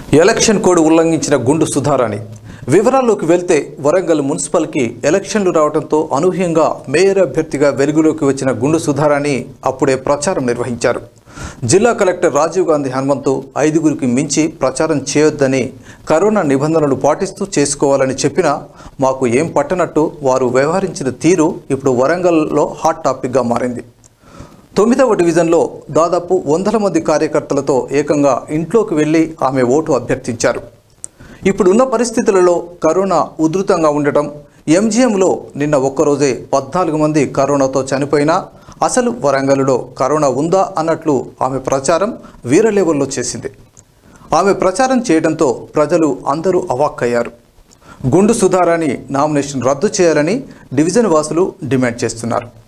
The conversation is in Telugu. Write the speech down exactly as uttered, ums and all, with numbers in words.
ఎలక్షన్ కోడ్ ఉల్లంఘించిన గుండు సుధారాణి. వివరాల్లోకి వెళ్తే వరంగల్ మున్సిపల్కి ఎలక్షన్లు రావడంతో అనూహ్యంగా మేయర్ అభ్యర్థిగా వెలుగులోకి వచ్చిన గుండు సుధారాణి అప్పుడే ప్రచారం నిర్వహించారు. జిల్లా కలెక్టర్ రాజీవ్ గాంధీ హనుమంతు ఐదుగురికి మించి ప్రచారం చేయొద్దని, కరోనా నిబంధనలు పాటిస్తూ చేసుకోవాలని చెప్పినా మాకు ఏం పట్టనట్టు వారు వ్యవహరించిన తీరు ఇప్పుడు వరంగల్లో హాట్ టాపిక్గా మారింది. తొమ్మిదవ డివిజన్లో దాదాపు వందల మంది కార్యకర్తలతో ఏకంగా ఇంట్లోకి వెళ్లి ఆమె ఓటు అభ్యర్థించారు. ఇప్పుడున్న పరిస్థితులలో కరోనా ఉధృతంగా ఉండటం, ఎంజీఎంలో నిన్న ఒక్కరోజే పద్నాలుగు మంది కరోనాతో చనిపోయినా అసలు వరంగల్లో కరోనా ఉందా అన్నట్లు ఆమె ప్రచారం వీర లెవెల్లో చేసింది. ఆమె ప్రచారం చేయడంతో ప్రజలు అందరూ అవాక్కయ్యారు. గుండు సుధారాణి నామినేషన్ రద్దు చేయాలని డివిజన్ వాసులు డిమాండ్ చేస్తున్నారు.